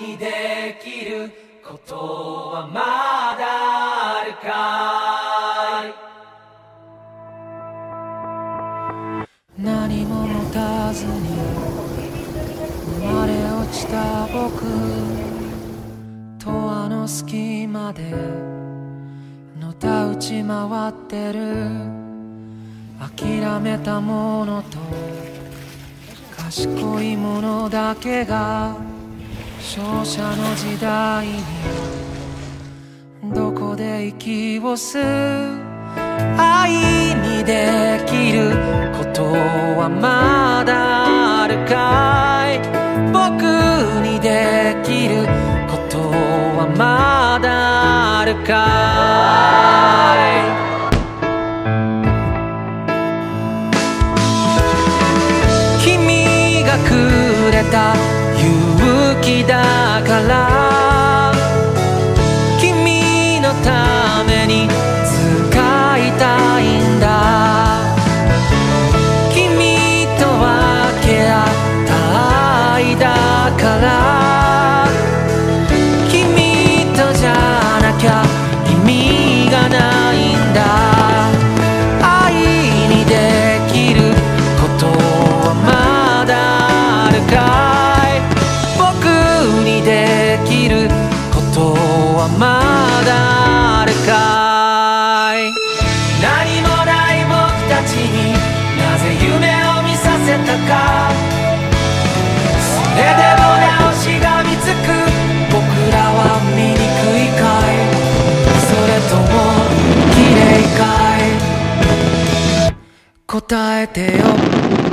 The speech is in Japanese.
にできることはまだあるかい。何も持たずに生まれ落ちた僕とあの隙間でのたうち回ってる諦めたものと賢いものだけが勝者の時代にどこで息を吸う。愛にできることはまだあるかい。僕にできることはまだあるかい。君がくれた勇気だから君のために使いたいんだ。君と分け合った愛だから君とじゃなきゃ意味がないんだ。愛にできることはまだあるかい。僕にできることはまだあるかい。何もない僕たちになぜ夢を見させたか。それでもなおしがみつく僕らは醜いかい。それとも綺麗かい。答えてよ。